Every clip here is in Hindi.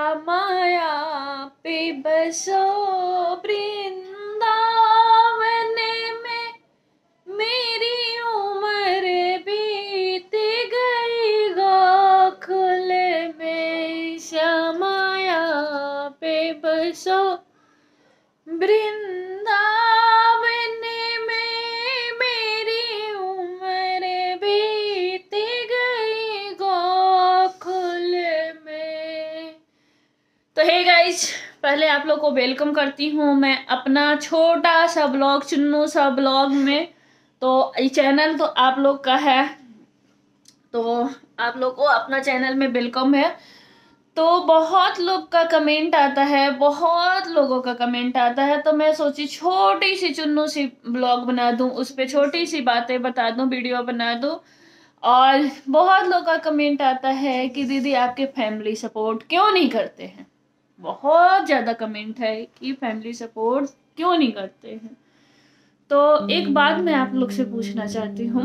माया पे बसो वृंदावन में, मेरी उम्र बीत गई गोकुल में। श्यामाया पे बसो वृंदावन में, मेरी उम्र बीत गई गोकुल में। तो हे गाइज, पहले आप लोग को वेलकम करती हूँ मैं अपना छोटा सा ब्लॉग, चुन्नू सा ब्लॉग में। तो ये चैनल तो आप लोग का है, तो आप लोग को अपना चैनल में वेलकम है। तो बहुत लोग का कमेंट आता है, बहुत लोगों का कमेंट आता है, तो मैं सोची छोटी सी चुन्नू सी ब्लॉग बना दूं, उस पे छोटी सी बातें बता दूं, वीडियो बना दूं। और बहुत लोगों का कमेंट आता है कि दीदी आपके फैमिली सपोर्ट क्यों नहीं करते हैं। बहुत ज्यादा कमेंट है कि फैमिली सपोर्ट क्यों नहीं करते हैं। तो एक बात मैं आप लोग से पूछना चाहती हूँ,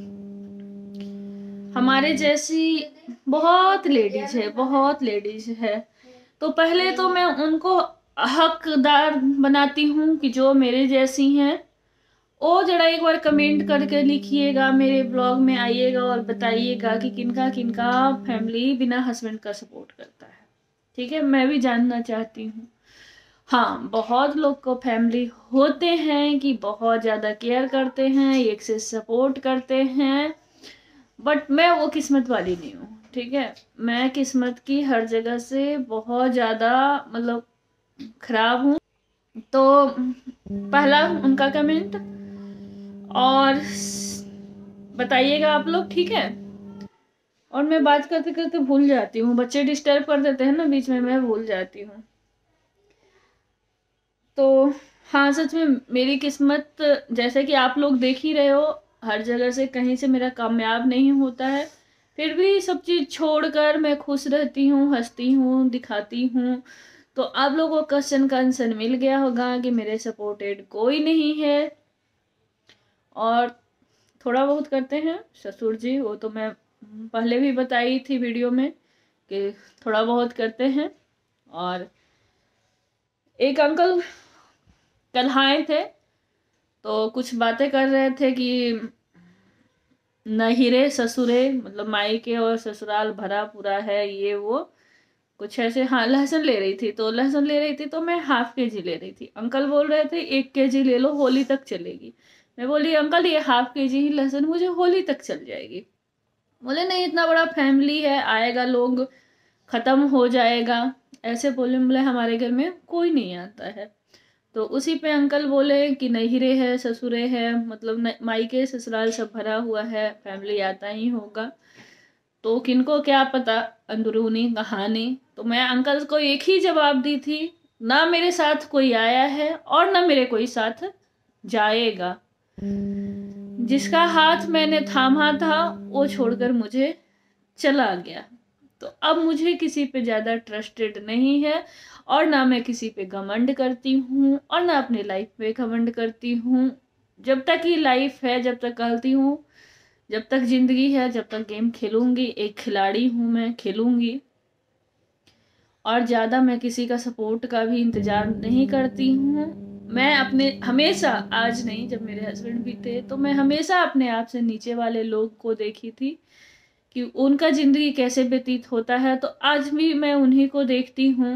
हमारे जैसी बहुत लेडीज है, बहुत लेडीज है, तो पहले तो मैं उनको हकदार बनाती हूँ कि जो मेरे जैसी हैं वो जरा एक बार कमेंट करके लिखिएगा, मेरे ब्लॉग में आइएगा और बताइएगा कि किनका किनका फैमिली बिना हस्बैंड का सपोर्ट करता है। ठीक है, मैं भी जानना चाहती हूँ। हाँ, बहुत लोग को फैमिली होते हैं कि बहुत ज़्यादा केयर करते हैं, एक से सपोर्ट करते हैं, बट मैं वो किस्मत वाली नहीं हूँ। ठीक है, मैं किस्मत की हर जगह से बहुत ज़्यादा मतलब खराब हूँ। तो पहला उनका कमेंट और बताइएगा आप लोग, ठीक है। और मैं बात करते करते भूल जाती हूँ, बच्चे डिस्टर्ब कर देते हैं ना बीच में, मैं भूल जाती हूँ। तो हाँ, सच में मेरी किस्मत जैसे कि आप लोग देख ही रहे हो, हर जगह से कहीं से मेरा कामयाब नहीं होता है, फिर भी सब चीज़ छोड़कर मैं खुश रहती हूँ, हंसती हूँ, दिखाती हूँ। तो आप लोगों को क्वेश्चन का आंसर मिल गया होगा कि मेरे सपोर्टेड कोई नहीं है। और थोड़ा बहुत करते हैं ससुर जी, वो तो मैं पहले भी बताई थी वीडियो में कि थोड़ा बहुत करते हैं। और एक अंकल कल आए थे, तो कुछ बातें कर रहे थे कि नहिरे ससुरे मतलब मायके और ससुराल भरा पूरा है, ये वो कुछ ऐसे। हाँ, लहसुन ले रही थी, तो लहसुन ले रही थी तो मैं ½ kg ले रही थी। अंकल बोल रहे थे 1 kg ले लो, होली तक चलेगी। मैं बोली अंकल ये ½ kg ही लहसुन मुझे होली तक चल जाएगी। बोले नहीं, इतना बड़ा फैमिली है, आएगा लोग, खत्म हो जाएगा। ऐसे बोले। बोले हमारे घर में कोई नहीं आता है। तो उसी पे अंकल बोले कि नहिरे है, ससुरे है, मतलब मायके ससुराल सब भरा हुआ है, फैमिली आता ही होगा। तो किनको क्या पता अंदरूनी कहानी। तो मैं अंकल को एक ही जवाब दी थी, ना मेरे साथ कोई आया है और ना मेरे कोई साथ जाएगा। जिसका हाथ मैंने थामा था वो छोड़कर मुझे चला गया। तो अब मुझे किसी पे ज़्यादा ट्रस्टेड नहीं है, और ना मैं किसी पे घमंड करती हूँ और ना अपनी लाइफ पे घमंड करती हूँ। जब तक ये लाइफ है, जब तक कहती हूँ, जब तक जिंदगी है, जब तक गेम खेलूंगी, एक खिलाड़ी हूँ मैं, खेलूंगी। और ज़्यादा मैं किसी का सपोर्ट का भी इंतज़ार नहीं करती हूँ। मैं अपने हमेशा, आज नहीं, जब मेरे हस्बैंड भी थे तो मैं हमेशा अपने आप से नीचे वाले लोग को देखी थी कि उनका ज़िंदगी कैसे व्यतीत होता है। तो आज भी मैं उन्हीं को देखती हूँ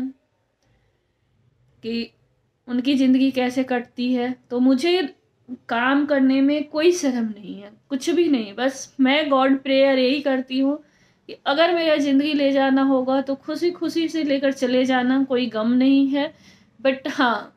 कि उनकी ज़िंदगी कैसे कटती है। तो मुझे काम करने में कोई शर्म नहीं है, कुछ भी नहीं। बस मैं गॉड प्रेयर यही करती हूँ कि अगर मेरा ज़िंदगी ले जाना होगा तो खुशी खुशी से लेकर चले जाना, कोई गम नहीं है। बट हाँ,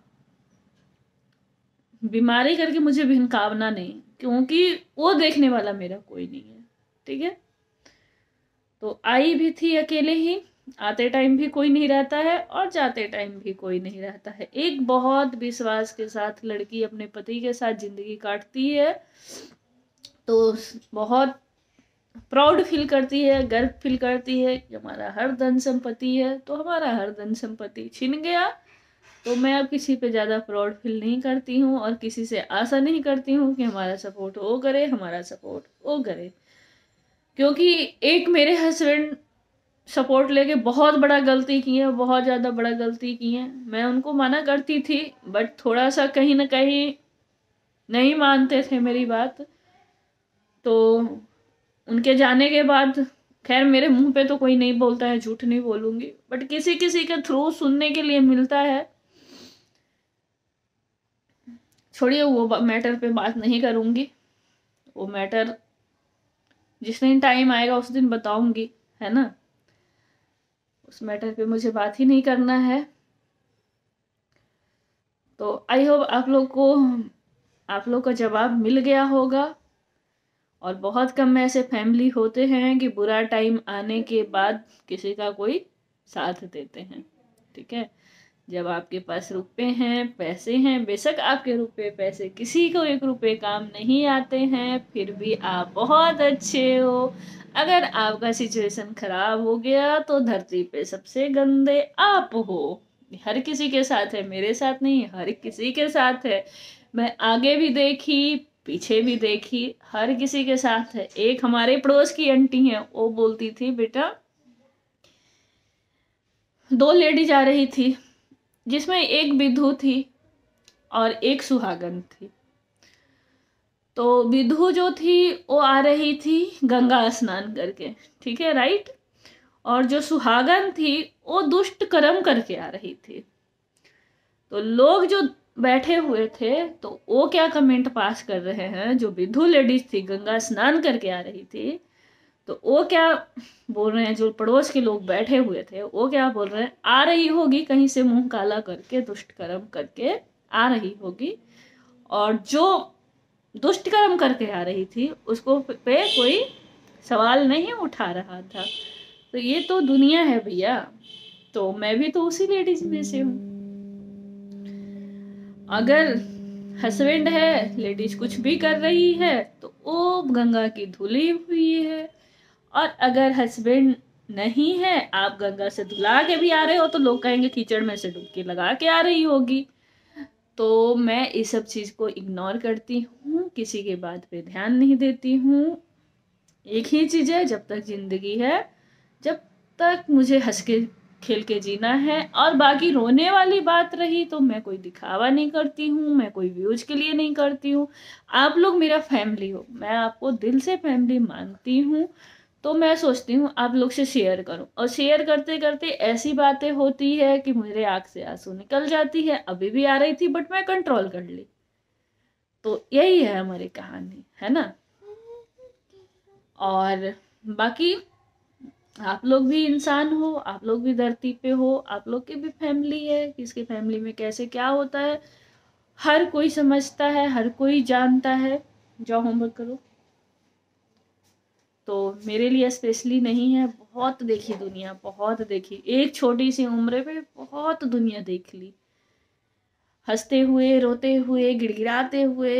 बीमारी करके मुझे भिनकावना नहीं, क्योंकि वो देखने वाला मेरा कोई नहीं है। ठीक है, तो आई भी थी अकेले ही, आते टाइम भी कोई नहीं रहता है और जाते टाइम भी कोई नहीं रहता है। एक बहुत विश्वास के साथ लड़की अपने पति के साथ जिंदगी काटती है, तो बहुत प्राउड फील करती है, गर्व फील करती है कि हमारा हर धन संपत्ति है। तो हमारा हर धन संपत्ति छिन गया तो मैं अब किसी पे ज़्यादा प्राउड फील नहीं करती हूँ और किसी से आशा नहीं करती हूँ कि हमारा सपोर्ट वो करे, हमारा सपोर्ट वो करे। क्योंकि एक मेरे हस्बैंड सपोर्ट लेके बहुत बड़ा गलती की है, बहुत ज़्यादा बड़ा गलती की है। मैं उनको मना करती थी बट थोड़ा सा कहीं ना कहीं नहीं मानते थे मेरी बात। तो उनके जाने के बाद, खैर मेरे मुंह पे तो कोई नहीं बोलता है, झूठ नहीं बोलूंगी, बट किसी किसी के थ्रू सुनने के लिए मिलता है। छोड़िए, वो मैटर पे बात नहीं करूंगी। वो मैटर जिस दिन टाइम आएगा उस दिन बताऊंगी, है ना। उस मैटर पे मुझे बात ही नहीं करना है। तो आई होप आप लोग का जवाब मिल गया होगा। और बहुत कम ऐसे फैमिली होते हैं कि बुरा टाइम आने के बाद किसी का कोई साथ देते हैं। ठीक है, जब आपके पास रुपए हैं, पैसे हैं, बेशक आपके रुपए पैसे किसी को 1 रुपए काम नहीं आते हैं, फिर भी आप बहुत अच्छे हो। अगर आपका सिचुएशन खराब हो गया तो धरती पे सबसे गंदे आप हो। हर किसी के साथ है, मेरे साथ नहीं, हर किसी के साथ है। मैं आगे भी देखी, पीछे भी देखी, हर किसी के साथ है। एक हमारे पड़ोस की आंटी है, वो बोलती थी, बेटा 2 लेडी जा रही थी जिसमें एक विधु थी और एक सुहागन थी। तो विधु जो थी वो आ रही थी गंगा स्नान करके, ठीक है, राइट। और जो सुहागन थी वो दुष्ट कर्म करके आ रही थी। तो लोग जो बैठे हुए थे तो वो क्या कमेंट पास कर रहे हैं, जो विधु लेडीज थी गंगा स्नान करके आ रही थी, तो वो क्या बोल रहे हैं, जो पड़ोस के लोग बैठे हुए थे वो क्या बोल रहे हैं, आ रही होगी कहीं से मुंह काला करके, दुष्ट कर्म करके आ रही होगी। और जो दुष्ट कर्म करके आ रही थी उसको पे कोई सवाल नहीं उठा रहा था। तो ये तो दुनिया है भैया। तो मैं भी तो उसी लेडीज में से हूँ। अगर हस्बैंड है, लेडीज कुछ भी कर रही है तो वो गंगा की धुली हुई है। और अगर हस्बैंड नहीं है, आप गंगा से धुला के भी आ रहे हो तो लोग कहेंगे कीचड़ में से डुबकी लगा के आ रही होगी। तो मैं इस सब चीज को इग्नोर करती हूँ, किसी के बात पे ध्यान नहीं देती हूँ। एक ही चीज है, जब तक जिंदगी है, जब तक मुझे हंस के खेल के जीना है। और बाकी रोने वाली बात रही तो मैं कोई दिखावा नहीं करती हूँ, मैं कोई व्यूज के लिए नहीं करती हूँ। आप लोग मेरा फैमिली हो, मैं आपको दिल से फैमिली मानती हूँ। तो मैं सोचती हूँ आप लोग से शेयर करूं, और शेयर करते करते ऐसी बातें होती है कि मेरे आंख से आंसू निकल जाती है। अभी भी आ रही थी बट मैं कंट्रोल कर ली। तो यही है हमारी कहानी, है ना। और बाकी आप लोग भी इंसान हो, आप लोग भी धरती पे हो, आप लोग की भी फैमिली है, किसके फैमिली में कैसे क्या होता है हर कोई समझता है, हर कोई जानता है। जाओ होमवर्क करो। तो मेरे लिए स्पेशली नहीं है, बहुत देखी दुनिया, बहुत देखी, एक छोटी सी उम्र पे बहुत दुनिया देख ली। हंसते हुए, रोते हुए, गिड़गिड़ाते हुए,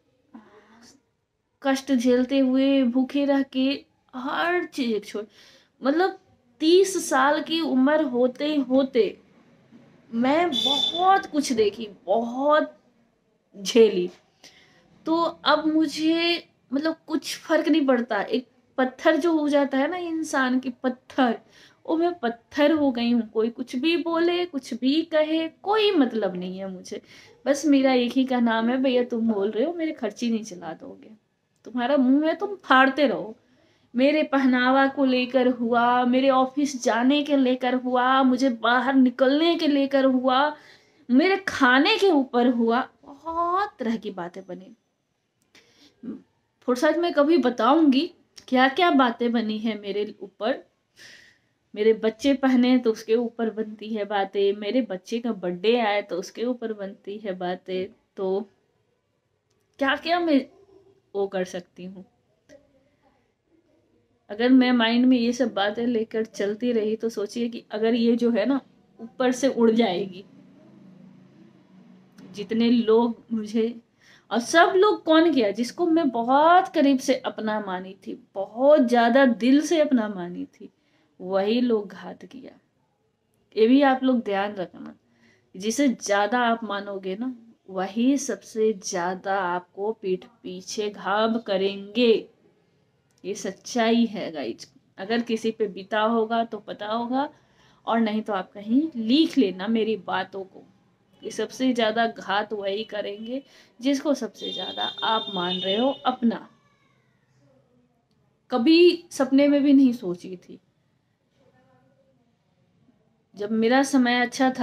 कष्ट झेलते हुए, भूखे रह के, हर चीज एक छोड़, मतलब 30 साल की उम्र होते होते मैं बहुत कुछ देखी, बहुत झेली। तो अब मुझे मतलब कुछ फर्क नहीं पड़ता। एक पत्थर जो हो जाता है ना इंसान की, पत्थर, वो मैं पत्थर हो गई हूँ। कोई कुछ भी बोले, कुछ भी कहे, कोई मतलब नहीं है मुझे। बस मेरा एक ही का नाम है, भैया तुम बोल रहे हो मेरे खर्ची नहीं चला दोगे, तुम्हारा मुंह है तुम फाड़ते रहो। मेरे पहनावा को लेकर हुआ, मेरे ऑफिस जाने के लेकर हुआ, मुझे बाहर निकलने के लेकर हुआ, मेरे खाने के ऊपर हुआ, बहुत तरह की बातें बनी। फुर्सत में कभी बताऊंगी क्या क्या बातें बनी है मेरे ऊपर। मेरे बच्चे पहने तो उसके ऊपर बनती है बातें, मेरे बच्चे का बर्थडे आए तो उसके ऊपर बनती है बातें। तो क्या क्या मैं वो कर सकती हूँ। अगर मैं माइंड में ये सब बातें लेकर चलती रही तो सोचिए कि अगर ये जो है ना ऊपर से उड़ जाएगी। जितने लोग मुझे, और सब लोग कौन किया, जिसको मैं बहुत करीब से अपना मानी थी, बहुत ज्यादा दिल से अपना मानी थी, वही लोग घात किया। ये भी आप लोग ध्यान रखना, जिसे ज्यादा आप मानोगे ना वही सबसे ज्यादा आपको पीठ पीछे घाव करेंगे। ये सच्चाई है गाइज। अगर किसी पे बीता होगा तो पता होगा, और नहीं तो आप कहीं लिख लेना मेरी बातों को। ये सबसे ज़्यादा घात वही करेंगे जिसको सबसे ज़्यादा आप मान रहे हो अपना। कभी सपने में भी नहीं सोची थी। जब मेरा समय अच्छा था